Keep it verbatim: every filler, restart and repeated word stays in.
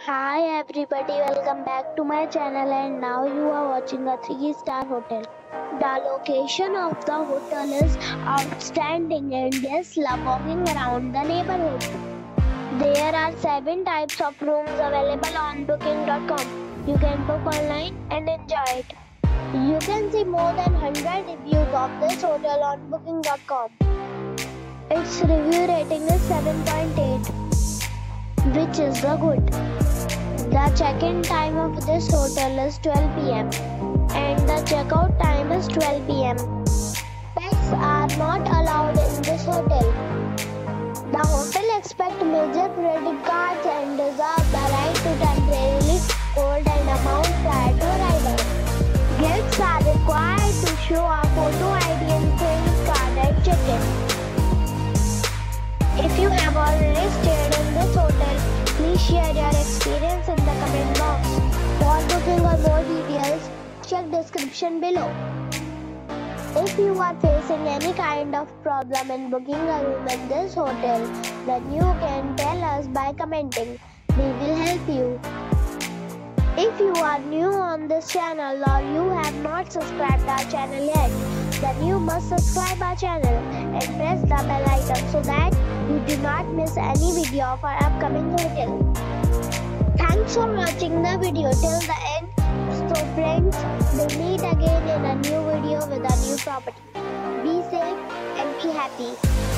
Hi everybody, welcome back to my channel, and now you are watching a three star hotel. The location of the hotel is outstanding and guests love walking around the neighborhood. There are seven types of rooms available on booking dot com. You can book online and enjoy it. You can see more than one hundred reviews of this hotel on booking dot com. Its review rating is seven point eight, which is the good. The check-in time of this hotel is twelve p m and the check-out time is twelve p m Pets are not allowed in this hotel. The hotel accepts major credit cards and reserves the right to temporarily hold an amount prior to arrival. Guests are required to show a photo I D and credit card at check-in. If you have already stayed in this hotel, please share your experience in the comment box. For booking or more details, check description below. If you are facing any kind of problem in booking a room in this hotel, then you can tell us by commenting. We will help you. If you are new on this channel or you have not subscribed our channel yet, then you must subscribe our channel and press the bell icon so that you do not miss any video of our upcoming hotel. Thanks for watching the video till the end. So friends, we'll meet again in a new video with a new property. Be safe and be happy.